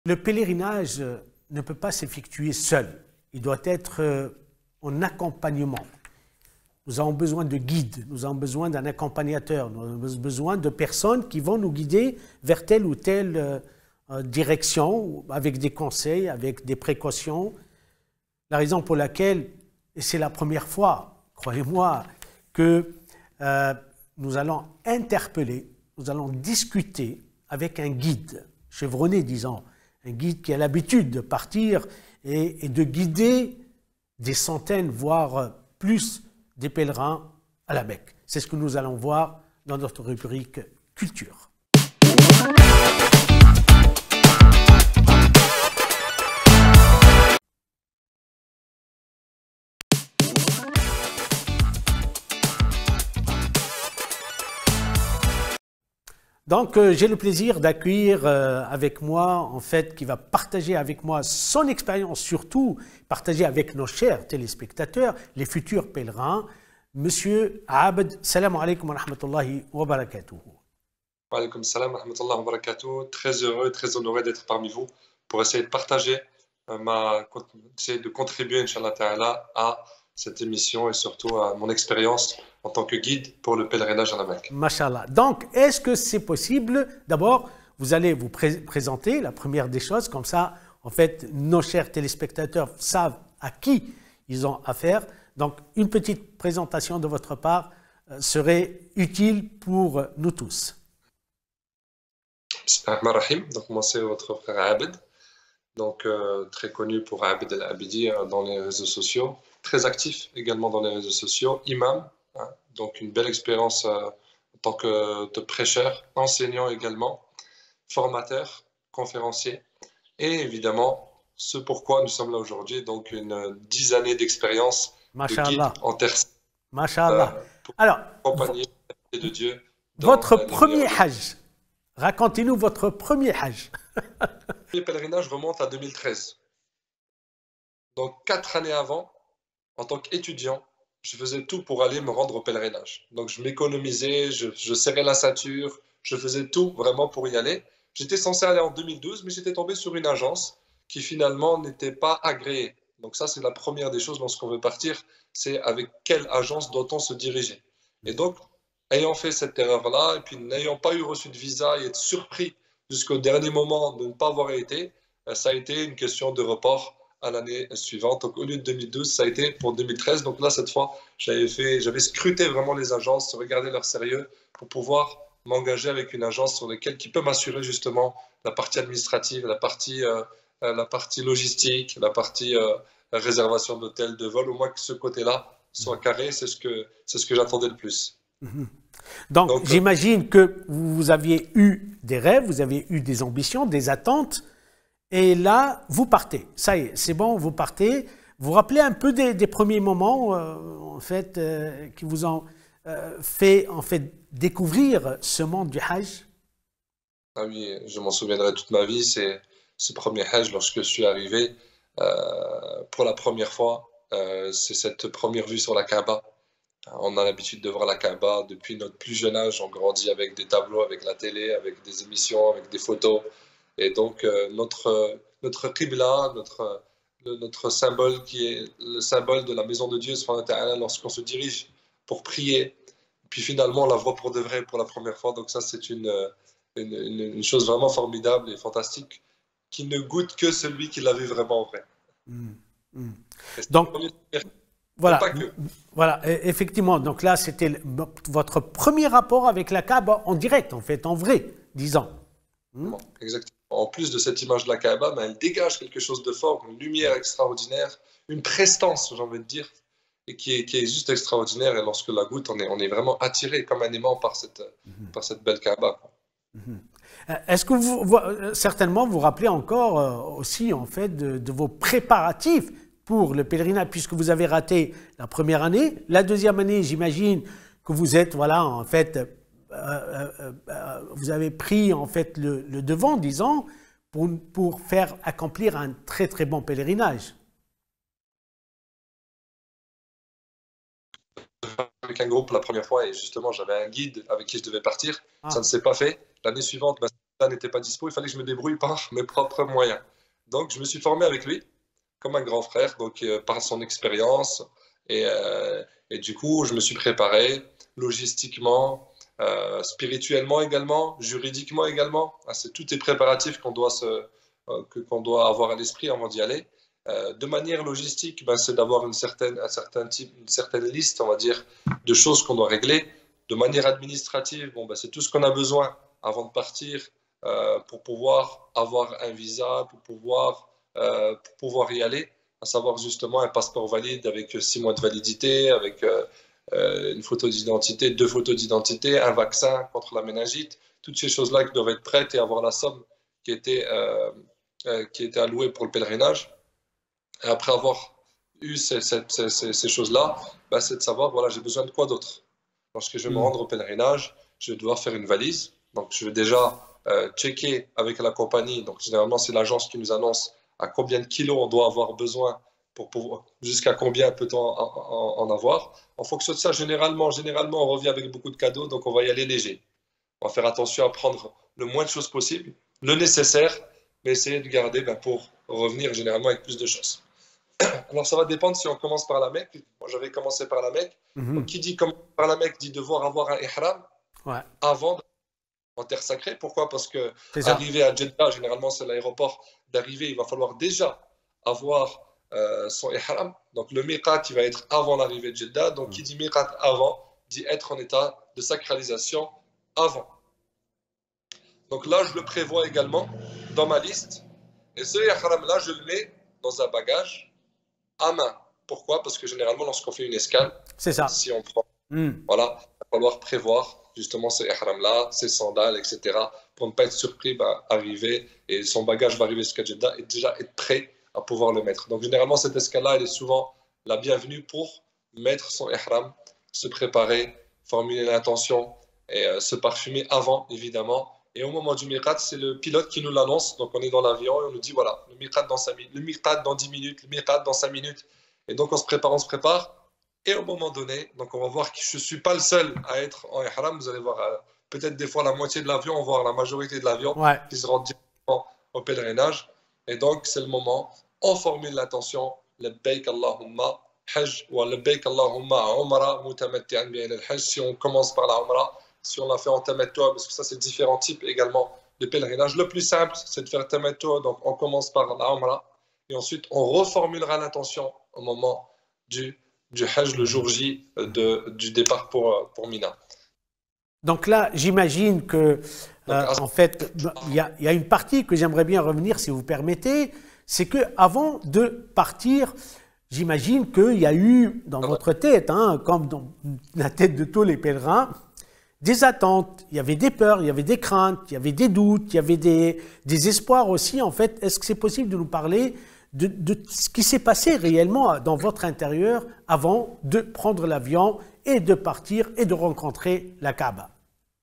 Le pèlerinage ne peut pas s'effectuer seul. Il doit être en accompagnement. Nous avons besoin de guides, nous avons besoin d'un accompagnateur, nous avons besoin de personnes qui vont nous guider vers telle ou telle direction, avec des conseils, avec des précautions. La raison pour laquelle, et c'est la première fois, croyez-moi, que nous allons interpeller, nous allons discuter avec un guide, chevronné disons, un guide qui a l'habitude de partir et de guider des centaines, voire plus, des pèlerins à la Mecque. C'est ce que nous allons voir dans notre rubrique Culture. Donc, j'ai le plaisir d'accueillir avec moi, en fait, qui va partager avec moi son expérience, surtout partager avec nos chers téléspectateurs, les futurs pèlerins, Monsieur Abd. Salam alaikum wa rahmatullahi wa barakatuh. Wa alaikum salam wa rahmatullahi wa barakatuh. Très heureux, très honoré d'être parmi vous pour essayer de partager, essayer de contribuer, Inch'Allah Ta'ala, à cette émission et surtout à mon expérience en tant que guide pour le pèlerinage à la Mecque. Mashallah. Donc, est-ce que c'est possible? D'abord, vous allez vous présenter, la première des choses, comme ça, en fait, nos chers téléspectateurs savent à qui ils ont affaire. Donc, une petite présentation de votre part serait utile pour nous tous. Bismillahirrahmanirrahim. Donc, moi, c'est votre frère Abd, donc très connu pour Abd al-Abidi dans les réseaux sociaux, très actif également dans les réseaux sociaux, imam. Donc une belle expérience en tant que prêcheur, enseignant également, formateur, conférencier et évidemment ce pourquoi nous sommes là aujourd'hui, donc une 10 années d'expérience de guide en terre pour alors, accompagner de Dieu. Votre premier hajj, racontez-nous votre premier hajj. Le pèlerinage remonte à 2013. Donc 4 années avant, en tant qu'étudiant, je faisais tout pour aller me rendre au pèlerinage. Donc je m'économisais, je serrais la ceinture, je faisais tout vraiment pour y aller. J'étais censé aller en 2012, mais j'étais tombé sur une agence qui finalement n'était pas agréée. Donc ça, c'est la première des choses lorsqu'on veut partir, c'est avec quelle agence doit-on se diriger. Et donc, ayant fait cette erreur-là, et puis n'ayant pas eu reçu de visa et être surpris jusqu'au dernier moment de ne pas avoir été, ça a été une question de report à l'année suivante. Donc, au lieu de 2012, ça a été pour 2013. Donc là, cette fois, j'avais scruté vraiment les agences, regardé leur sérieux pour pouvoir m'engager avec une agence qui peut m'assurer justement la partie administrative, la partie logistique, la partie réservation d'hôtel, de vol. Au moins que ce côté-là soit carré, c'est ce que j'attendais le plus. Donc j'imagine que vous aviez eu des rêves, vous avez eu des ambitions, des attentes. Et là, vous partez. Ça y est, c'est bon, vous partez. Vous vous rappelez un peu des premiers moments, en fait, qui vous ont fait, découvrir ce monde du Hajj? Ah oui, je m'en souviendrai toute ma vie. C'est ce premier Hajj lorsque je suis arrivé pour la première fois. C'est cette première vue sur la Kaaba. On a l'habitude de voir la Kaaba depuis notre plus jeune âge. On grandit avec des tableaux, avec la télé, avec des émissions, avec des photos. Et donc, notre qibla, notre symbole qui est le symbole de la maison de Dieu, lorsqu'on se dirige pour prier, puis finalement on la voit pour de vrai pour la première fois. Donc ça, c'est une chose vraiment formidable et fantastique qui ne goûte que celui qui l'a vu vraiment en vrai. Donc, voilà, effectivement. Donc là, c'était votre premier rapport avec la Kaaba en direct, en fait, en vrai, disons. Exactement. En plus de cette image de la Kaaba, elle dégage quelque chose de fort, une lumière extraordinaire, une prestance, j'ai envie de dire, et qui est juste extraordinaire. Et lorsque la goutte, on est vraiment attiré comme un aimant par cette belle Kaaba. Est-ce que certainement vous rappelez encore aussi en fait de vos préparatifs pour le pèlerinage, puisque vous avez raté la première année, la deuxième année, j'imagine que vous êtes, voilà, en fait, vous avez pris en fait le devant, disons, pour faire accomplir un très très bon pèlerinage. Avec un groupe la première fois et justement j'avais un guide avec qui je devais partir. Ça ne s'est pas fait. L'année suivante, Jeddah n'était pas dispo, il fallait que je me débrouille par mes propres moyens. Donc, je me suis formé avec lui, comme un grand frère, donc par son expérience. Et du coup, je me suis préparé logistiquement, spirituellement également, juridiquement également. Ah, tout est préparatif qu'on doit avoir à l'esprit avant d'y aller. De manière logistique, ben, c'est d'avoir une certaine liste, on va dire, de choses qu'on doit régler. De manière administrative, bon, ben, c'est tout ce qu'on a besoin avant de partir pour pouvoir avoir un visa, pour pouvoir y aller, à savoir justement un passeport valide avec 6 mois de validité, avec une photo d'identité, 2 photos d'identité, un vaccin contre la méningite, toutes ces choses-là qui doivent être prêtes et avoir la somme qui était allouée pour le pèlerinage. Et après avoir eu ces choses-là, bah, c'est de savoir, voilà, j'ai besoin de quoi d'autre. Lorsque je vais me rendre au pèlerinage, je vais devoir faire une valise. Donc, je vais déjà checker avec la compagnie. Donc, généralement, c'est l'agence qui nous annonce à combien de kilos on doit avoir besoin jusqu'à combien peut-on en avoir. En fonction de ça, généralement, on revient avec beaucoup de cadeaux, donc on va y aller léger. On va faire attention à prendre le moins de choses possible, le nécessaire, mais essayer de garder pour revenir généralement avec plus de choses. Alors, ça va dépendre si on commence par la Mecque. Moi, j'avais commencé par la Mecque. Donc, qui dit commencer par la Mecque dit devoir avoir un ihram avant en terre sacrée. Pourquoi? Parce que arriver à Jeddah, généralement, c'est l'aéroport d'arrivée. Il va falloir déjà avoir son ihram. Donc, le miqat, il va être avant l'arrivée de Jeddah. Donc, qui dit miqat avant, dit être en état de sacralisation avant. Donc là, je le prévois également dans ma liste. Et ce ihram-là, je le mets dans un bagage à main. Pourquoi? Parce que généralement, lorsqu'on fait une escale, si on prend, voilà, il va falloir prévoir justement ce ihram-là, ses sandales, etc., pour ne pas être surpris, arriver, et son bagage va arriver jusqu'à Jeddah et déjà être prêt à pouvoir le mettre. Donc, généralement, cette escale-là, elle est souvent la bienvenue pour mettre son ihram, se préparer, formuler l'intention et se parfumer avant, évidemment. Et au moment du miqat, c'est le pilote qui nous l'annonce. Donc, on est dans l'avion et on nous dit, voilà, le miqat dans 5 minutes, le miqat dans 10 minutes, le miqat dans 5 minutes. Et donc, on se prépare. Et au moment donné, donc on va voir que je ne suis pas le seul à être en ihram. Vous allez voir peut-être des fois la moitié de l'avion, voire la majorité de l'avion qui se rendent directement au pèlerinage. Et donc, c'est le moment, on formule l'intention, labbaik Allahumma hajj ou labbaik Allahumma umra mutamatti'an bi'ayna al-hajj. Si on commence par la umra, si on l'a fait en tamattu', parce que ça, c'est différents types également de pèlerinage. Le plus simple, c'est de faire tamattu', donc on commence par la umra, et ensuite on reformulera l'intention au moment du hajj, le jour J du départ pour Mina. Donc là, j'imagine que, en fait, il y a une partie que j'aimerais bien revenir, si vous permettez, c'est qu'avant de partir, j'imagine qu'il y a eu dans votre tête, comme dans la tête de tous les pèlerins, des attentes, il y avait des peurs, il y avait des craintes, il y avait des doutes, il y avait des espoirs aussi. En fait, est-ce que c'est possible de nous parler de ce qui s'est passé réellement dans votre intérieur avant de prendre l'avion et de partir et de rencontrer la Kaaba?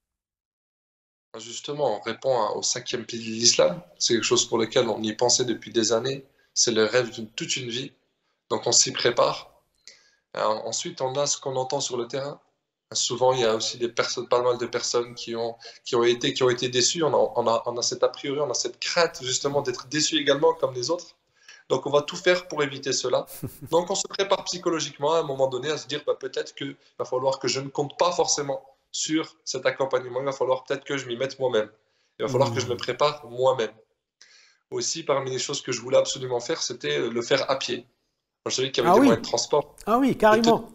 Justement, on répond au 5e pilier de l'islam. C'est quelque chose pour lequel on y pensait depuis des années. C'est le rêve de toute une vie. Donc on s'y prépare. Ensuite, on a ce qu'on entend sur le terrain. Souvent, il y a aussi pas mal de personnes qui ont été déçues. On a cet a priori, on a cette crainte justement d'être déçus également comme les autres. Donc, on va tout faire pour éviter cela. Donc, on se prépare psychologiquement à un moment donné à se dire peut-être qu'il va falloir que je ne compte pas forcément sur cet accompagnement. Il va falloir peut-être que je m'y mette moi-même. Il va falloir que je me prépare moi-même. Aussi, parmi les choses que je voulais absolument faire, c'était le faire à pied. Je savais qu'il y avait des moyens de transport. Ah oui, carrément.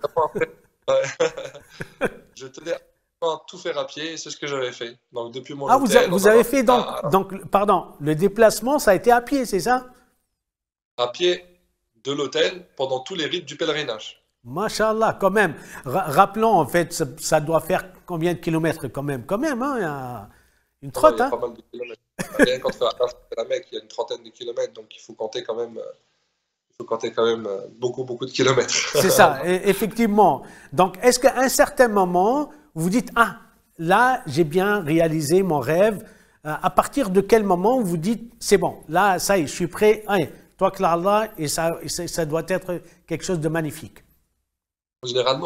Je tenais à tout faire à pied et c'est ce que j'avais fait. Donc, depuis mon hôtel, vous avez fait donc, pardon, le déplacement, ça a été à pied, c'est ça? À pied de l'hôtel pendant tous les rites du pèlerinage. Machallah, quand même. Rappelons, en fait, ça doit faire combien de kilomètres quand même, hein, il y a une trotte. Il y a pas mal de kilomètres. Rien qu'entre la Mecque, il y a une trentaine de kilomètres, donc il faut compter quand même beaucoup de kilomètres. C'est ça, effectivement. Donc, est-ce qu'à un certain moment, vous dites, ah, là, j'ai bien réalisé mon rêve. À partir de quel moment vous dites, c'est bon, là, ça y est, je suis prêt. Allez, toi, Clara, et ça doit être quelque chose de magnifique. Généralement,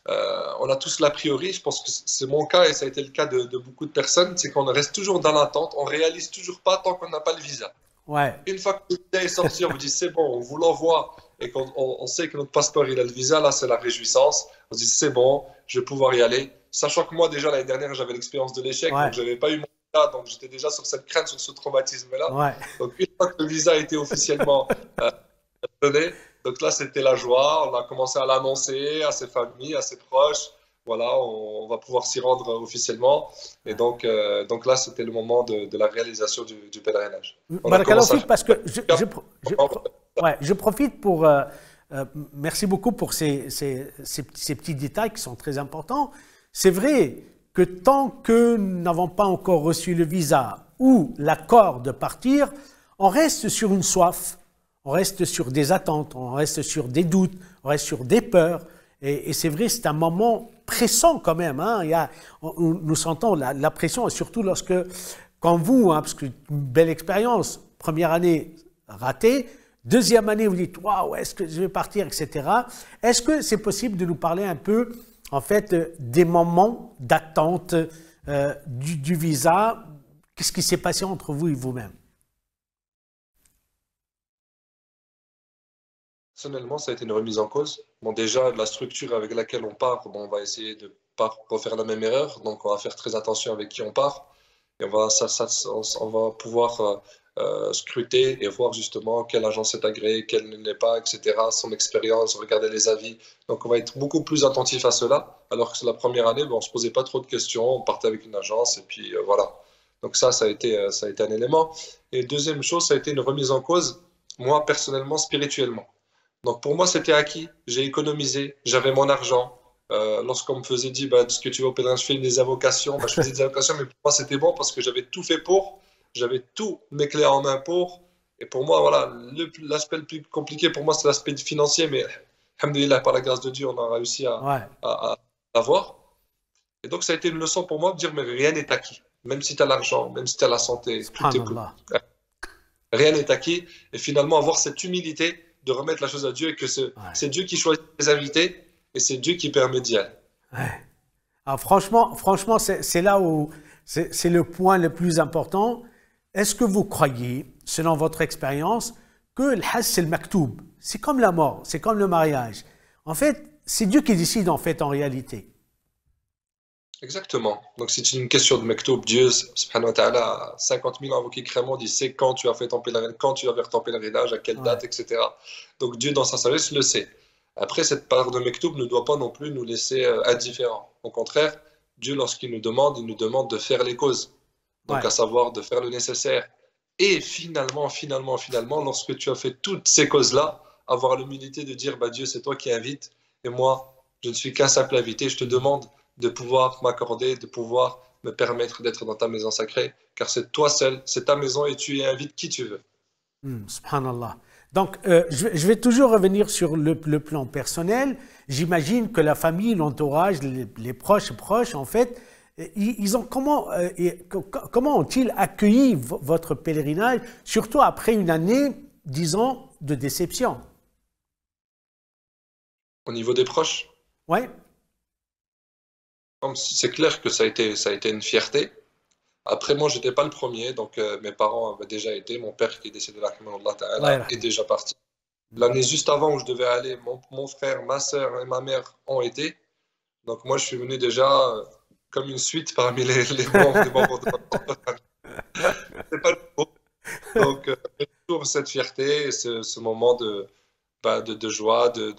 on a tous l'a priori, je pense que c'est mon cas et ça a été le cas de beaucoup de personnes, c'est qu'on reste toujours dans l'attente, on réalise toujours pas tant qu'on n'a pas le visa. Ouais. Une fois que le visa est sorti, on vous dit c'est bon, on vous l'envoie et qu'on on sait que notre passeport il a le visa, là c'est la réjouissance. On se dit c'est bon, je vais pouvoir y aller. Sachant que moi déjà l'année dernière j'avais l'expérience de l'échec, Ouais. donc j'avais pas eu mon visa, donc j'étais déjà sur cette crainte, sur ce traumatisme-là. Ouais. Donc une fois que le visa a été officiellement donné, donc là c'était la joie, on a commencé à l'annoncer à ses familles, à ses proches. Voilà, on va pouvoir s'y rendre officiellement. Et donc là, c'était le moment de la réalisation du pèlerinage. On a Barakallahu commencé à fik, parce que faire. ouais, je profite pour. Merci beaucoup pour ces petits détails qui sont très importants. C'est vrai que tant que nous n'avons pas encore reçu le visa ou l'accord de partir, on reste sur une soif, on reste sur des attentes, on reste sur des doutes, on reste sur des peurs. Et c'est vrai, c'est un moment pressant quand même. Hein. Nous sentons la pression, et surtout lorsque, quand vous, hein, parce que une belle expérience, première année ratée, deuxième année vous dites waouh, est-ce que je vais partir, etc. Est-ce que c'est possible de nous parler un peu, en fait, des moments d'attente du visa? Qu'est-ce qui s'est passé entre vous et vous-même? Personnellement, ça a été une remise en cause. Bon, déjà, la structure avec laquelle on part, bon, on va essayer de ne pas refaire la même erreur. Donc, on va faire très attention avec qui on part. Et on va pouvoir scruter et voir justement quelle agence est agréée, quelle ne l'est pas, etc. Son expérience, regarder les avis. Donc, on va être beaucoup plus attentif à cela. Alors que c'est la première année, bon, on ne se posait pas trop de questions. On partait avec une agence et puis voilà. Donc, ça a été un élément. Et deuxième chose, ça a été une remise en cause, moi, personnellement, spirituellement. Donc pour moi, c'était acquis. J'ai économisé, j'avais mon argent. Lorsqu'on me faisait dire, bah, ce que tu vas au pèlerinage, je fais des invocations, bah, je faisais des invocations, mais pour moi, c'était bon parce que j'avais tout fait pour, j'avais tous mes clés en main pour. Et pour moi, voilà, l'aspect le plus compliqué pour moi, c'est l'aspect financier, mais alhamdoulilah, par la grâce de Dieu, on a réussi Ouais. à l'avoir. Et donc, ça a été une leçon pour moi de dire, mais rien n'est acquis. Même si tu as l'argent, même si tu as la santé, tout est Subhanallah. rien n'est acquis. Et finalement, avoir cette humilité de remettre la chose à Dieu et que c'est Dieu qui choisit les invités et c'est Dieu qui permet d'y aller. Ouais. Alors franchement, c'est là où c'est le point le plus important. Est-ce que vous croyez, selon votre expérience, que le hajj c'est le maktoub? C'est comme la mort, c'est comme le mariage. En fait, c'est Dieu qui décide en fait en réalité. Exactement. Donc c'est une question de maktoub. Dieu, subhanahu wa ta'ala, 50 000 ans avant qu'il crée le monde, il sait quand tu as fait ton pèlerinage, quand tu vas faire ton pèlerinage, à quelle date, etc. Donc Dieu, dans sa sagesse, le sait. Après, cette part de maktoub ne doit pas non plus nous laisser indifférents. Au contraire, Dieu, lorsqu'il nous demande, il nous demande de faire les causes. Donc à savoir de faire le nécessaire. Et finalement, lorsque tu as fait toutes ces causes-là, avoir l'humilité de dire, bah, Dieu, c'est toi qui invites, et moi, je ne suis qu'un simple invité, je te demande de pouvoir m'accorder, de pouvoir me permettre d'être dans ta maison sacrée, car c'est toi seul, c'est ta maison et tu y invites qui tu veux. Subhanallah. Donc, je vais toujours revenir sur le plan personnel. J'imagine que la famille, l'entourage, les proches, en fait, ils ont comment ont-ils accueilli votre pèlerinage, surtout après une année, disons, de déception? Au niveau des proches, Ouais. c'est clair que ça a été une fierté. Après, moi, je n'étais pas le premier, donc mes parents avaient déjà été. Mon père qui est décédé là, est déjà parti. L'année juste avant où je devais aller, mon frère, ma soeur et ma mère ont été. Donc moi, je suis venu déjà comme une suite parmi les membres de ma famille. C'est pas le mot. Donc, toujours cette fierté et ce moment de joie, de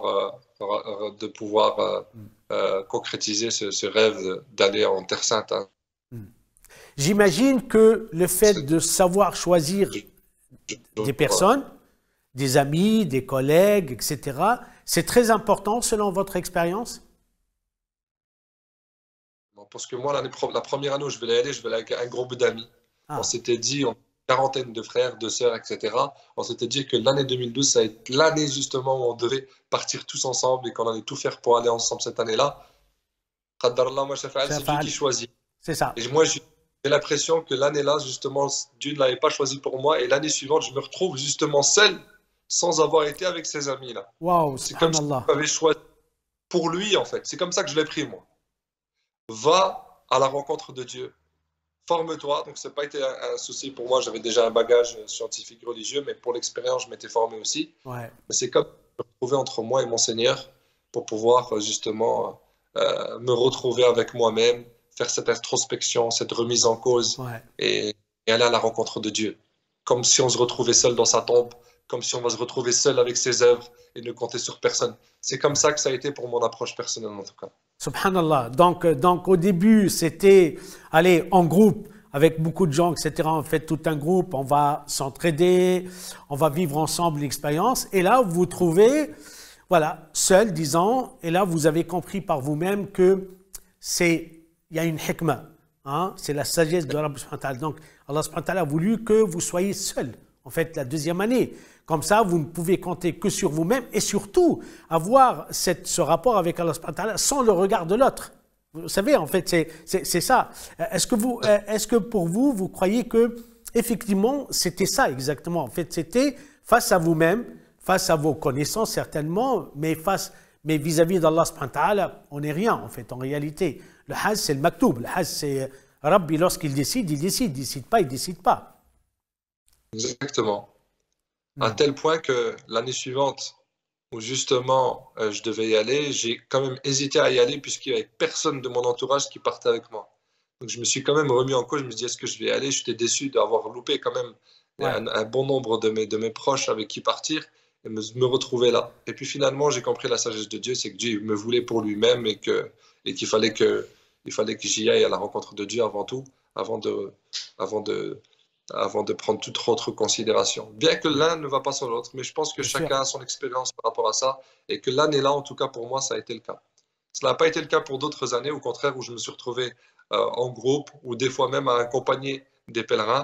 pouvoir concrétiser ce rêve d'aller en Terre Sainte. Hein. J'imagine que le fait de savoir choisir des personnes, des amis, des collègues, etc., c'est très important selon votre expérience? Parce que moi, la première année où je vais aller avec un groupe d'amis. On s'était dit, une quarantaine de frères, de sœurs, etc. On s'était dit que l'année 2012, ça va être l'année justement où on devait partir tous ensemble et qu'on allait tout faire pour aller ensemble cette année-là. C'est Dieu qui choisit. C'est ça. Et moi, j'ai l'impression que l'année-là, justement, Dieu ne l'avait pas choisi pour moi. Et l'année suivante, je me retrouve justement seul, sans avoir été avec ces amis-là. Waouh, c'est comme si subhanallah. tu avais choisi. pour lui, en fait. C'est comme ça que je l'ai pris, moi. Va à la rencontre de Dieu. Forme-toi. Donc, ça n'a pas été un souci pour moi. J'avais déjà un bagage scientifique religieux, mais pour l'expérience, je m'étais formé aussi. Ouais. Mais c'est comme me retrouver entre moi et mon Seigneur pour pouvoir justement me retrouver avec moi-même, faire cette introspection, cette remise en cause Ouais. et aller à la rencontre de Dieu. Comme si on se retrouvait seul dans sa tombe, comme si on va se retrouver seul avec ses œuvres et ne compter sur personne. C'est comme ça que ça a été pour mon approche personnelle en tout cas. Subhanallah. Donc au début, c'était aller en groupe avec beaucoup de gens, etc. On fait tout un groupe, on va s'entraider, on va vivre ensemble l'expérience. Et là, vous vous trouvez, voilà, seul, disons, et là, vous avez compris par vous-même que il y a une hikmah, hein, c'est la sagesse de Allah subhanahu wa ta'ala. Donc, Allah subhanahu wa ta'ala a voulu que vous soyez seul, en fait, la deuxième année. Comme ça, vous ne pouvez compter que sur vous-même et surtout avoir ce rapport avec Allah subhanahu wa ta'ala sans le regard de l'autre. Vous savez, en fait, c'est ça. Est-ce que pour vous, vous croyez que effectivement, c'était ça exactement? En fait, c'était face à vous-même, face à vos connaissances certainement, mais vis-à-vis d'Allah subhanahu wa ta'ala, on n'est rien en fait, en réalité. Le hajj, c'est le maktoub. Le hajj, c'est Rabbi, lorsqu'il décide, il décide. Il décide pas, il décide pas. Exactement. À tel point que l'année suivante, où justement je devais y aller, j'ai quand même hésité à y aller puisqu'il n'y avait personne de mon entourage qui partait avec moi. Donc je me suis quand même remis en cause, je me dis est-ce que je vais y aller? J'étais déçu d'avoir loupé quand même Ouais. un bon nombre de mes proches avec qui partir et me retrouver là. Et puis finalement j'ai compris la sagesse de Dieu, c'est que Dieu me voulait pour lui-même et qu'il fallait que j'y aille à la rencontre de Dieu avant tout, avant de prendre toute autre considération. Bien que l'un ne va pas sans l'autre, mais je pense que Bien chacun sûr. a son expérience par rapport à ça, et que l'année-là, en tout cas pour moi, ça a été le cas. Cela n'a pas été le cas pour d'autres années, au contraire, où je me suis retrouvé en groupe, ou des fois même à accompagner des pèlerins,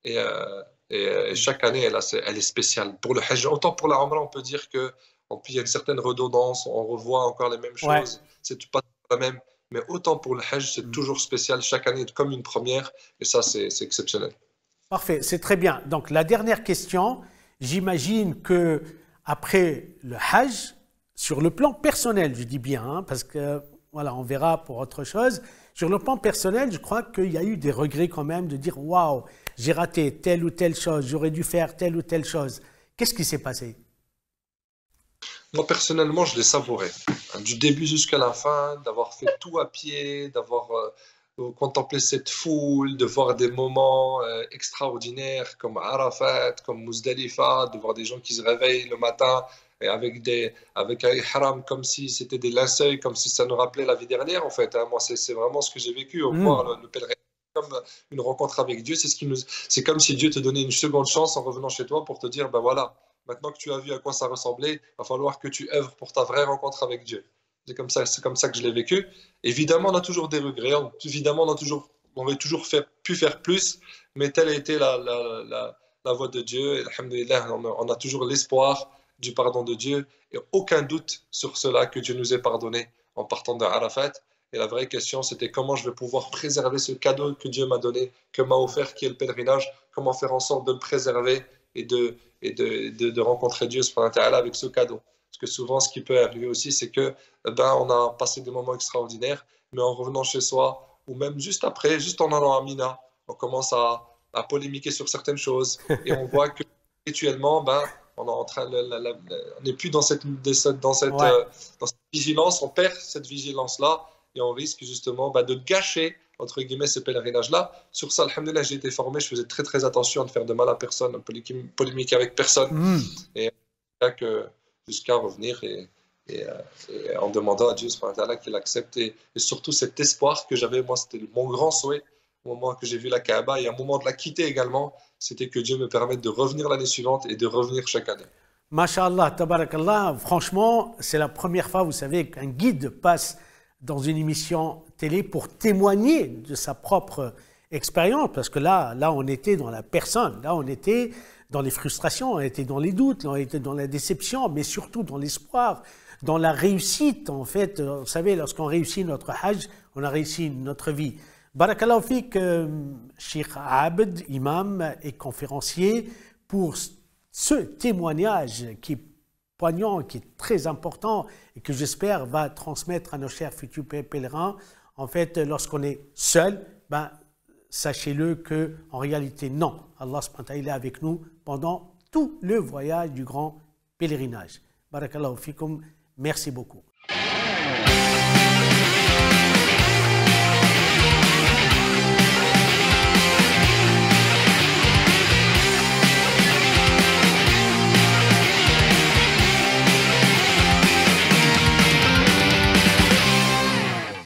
et chaque année, elle est spéciale. Pour le Hajj, autant pour la Umrah, on peut dire qu'il y a une certaine redondance, on revoit encore les mêmes Ouais. choses, c'est pas la même, mais autant pour le Hajj, c'est toujours spécial, chaque année est comme une première, et ça, c'est exceptionnel. Parfait, c'est très bien. Donc la dernière question, j'imagine que après le Hajj, sur le plan personnel, je dis bien, hein, parce que voilà, on verra pour autre chose. Sur le plan personnel, je crois qu'il y a eu des regrets quand même de dire waouh, j'ai raté telle ou telle chose, j'aurais dû faire telle ou telle chose. Qu'est-ce qui s'est passé? Moi, personnellement, je l'ai savouré. Du début jusqu'à la fin, d'avoir fait tout à pied, d'avoir contemplé cette foule, de voir des moments extraordinaires comme Arafat, comme Muzdalifa, de voir des gens qui se réveillent le matin et avec un ihram comme si c'était des linceuls, comme si ça nous rappelait la vie dernière, en fait. Hein. Moi, c'est vraiment ce que j'ai vécu, voir le pèlerinage comme une rencontre avec Dieu. C'est comme si Dieu te donnait une seconde chance en revenant chez toi pour te dire, ben voilà, maintenant que tu as vu à quoi ça ressemblait, il va falloir que tu œuvres pour ta vraie rencontre avec Dieu. C'est comme ça que je l'ai vécu. Évidemment, on a toujours des regrets. Évidemment, on aurait toujours pu faire plus, mais telle a été la voie de Dieu. Et alhamdoulilah, on a toujours l'espoir du pardon de Dieu et aucun doute sur cela que Dieu nous ait pardonné en partant de Arafat. Et la vraie question, c'était comment je vais pouvoir préserver ce cadeau que Dieu m'a donné, que m'a offert, qui est le pèlerinage, comment faire en sorte de le préserver et de rencontrer Dieu avec ce cadeau. Parce que souvent, ce qui peut arriver aussi, c'est que on a passé des moments extraordinaires, mais en revenant chez soi, ou même juste après, juste en allant à Mina, on commence à polémiquer sur certaines choses, et on voit que rituellement, on n'est plus dans cette Ouais. vigilance, on perd cette vigilance-là, et on risque justement de gâcher entre guillemets ce pèlerinage-là. Sur ça, alhamdoulilah, j'ai été formé, je faisais très très attention à ne faire de mal à personne, à ne polémiquer avec personne, et jusqu'à revenir et en demandant à Dieu qu'il accepte, et surtout cet espoir que j'avais, moi c'était mon grand souhait au moment que j'ai vu la Kaaba, et à un moment de la quitter également, c'était que Dieu me permette de revenir l'année suivante et de revenir chaque année. Masha'Allah, tabarakallah, franchement, c'est la première fois, vous savez, qu'un guide passe dans une émission télé pour témoigner de sa propre expérience, parce que là, on était dans la personne, là, on était dans les frustrations, on était dans les doutes, on était dans la déception, mais surtout dans l'espoir, dans la réussite, en fait. Vous savez, lorsqu'on réussit notre Hajj, on a réussi notre vie. Barakallahu fik, Cheikh Abd, imam et conférencier, pour ce témoignage qui poignant, qui est très important et que j'espère va transmettre à nos chers futurs pèlerins. En fait, lorsqu'on est seul, ben, sachez-le qu'en réalité, non. Allah subhanahu wa ta'ala, il est avec nous pendant tout le voyage du grand pèlerinage. Barakallahu fikum, merci beaucoup.